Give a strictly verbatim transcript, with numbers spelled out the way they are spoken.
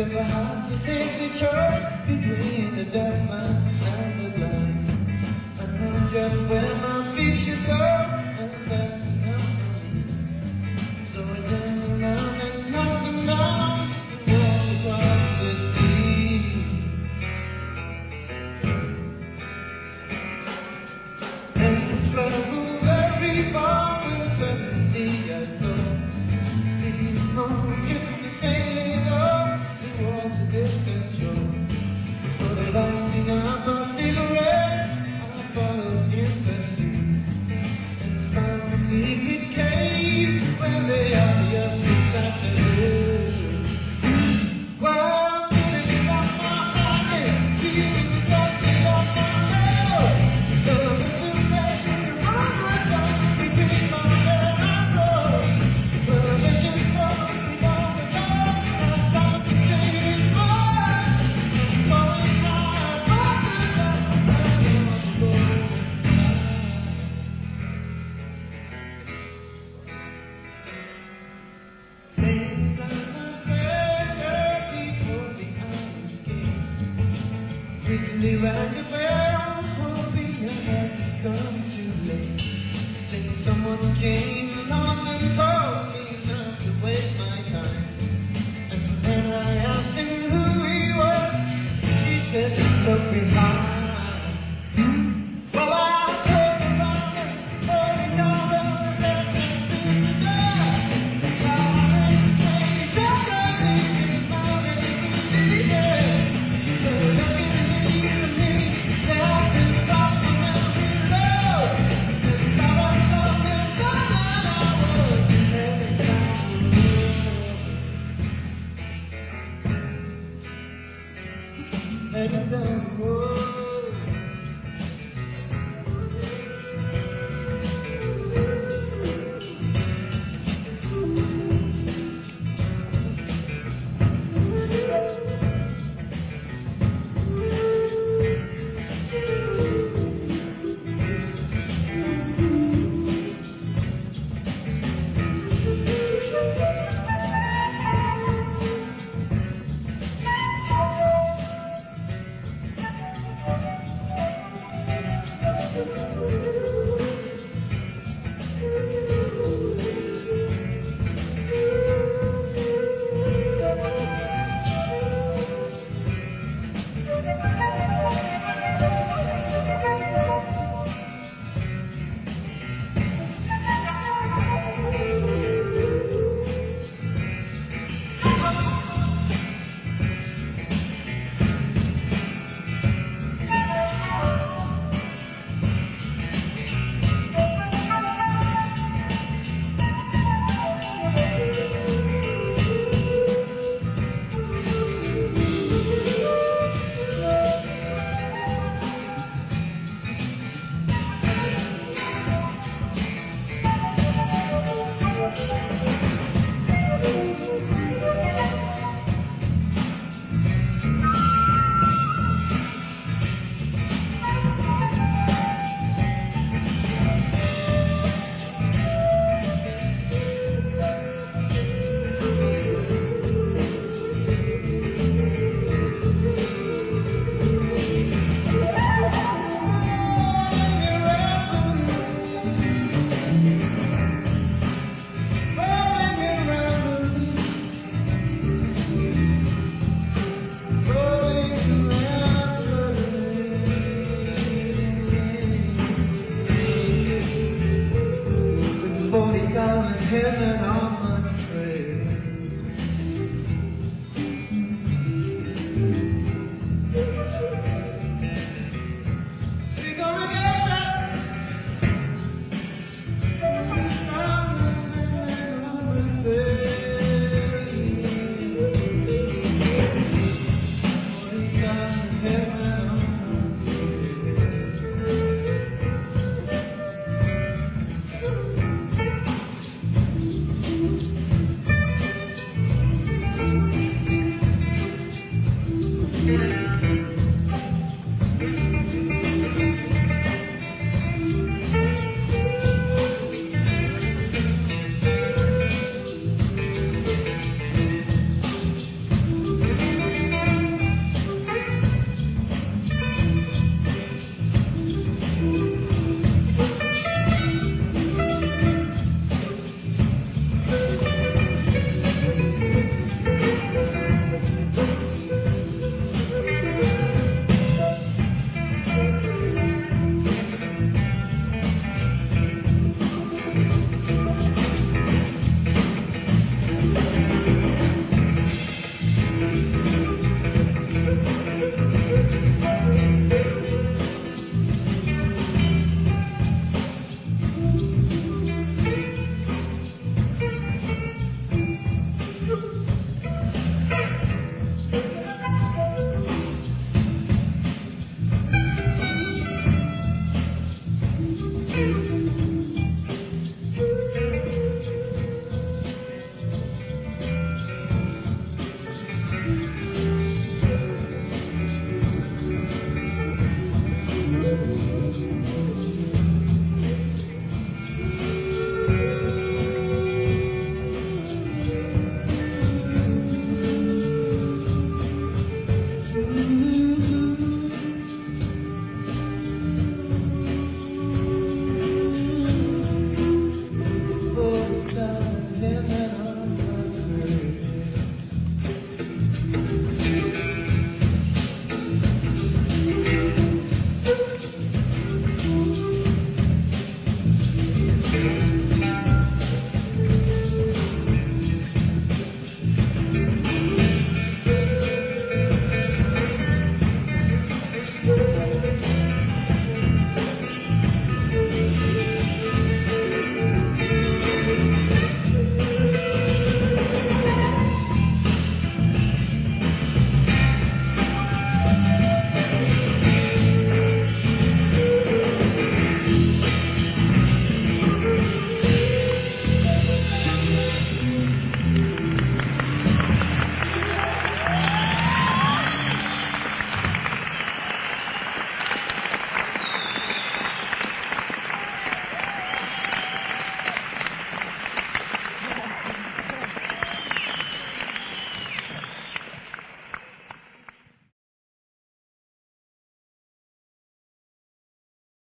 if I had to take the choice between the deaf man and the blind, I know just where my feet should go, and that's enough. So I turn around and knock them down and walk across the sea. And travel very far with certainty I saw these small ships to sailing up towards the distant shore. So they lighting up my cigarette, I followed in pursuit and found a secret cave where they are just beside the road. Well, sitting on my pocket, feeling something on my road. Love is the pressure, run right down between my head and road. Well, there's just something on the top, I thought to say it's mine. I'm falling high, falling down, I want to go tonight. Things like my treasure before the island's gate. Quickly rang the bells, hoping I hadn't come too late. Then someone came along and told me not to waste my time. And when I asked him who he was, he said, just look behind. Well, I turned around and holding on to the headman to the door. Silent face, everything is mounted easy. So looking at me, now it's something else below. Just thought I saw this sun and I was heading down the road. Heading down the road. forty thousand headmen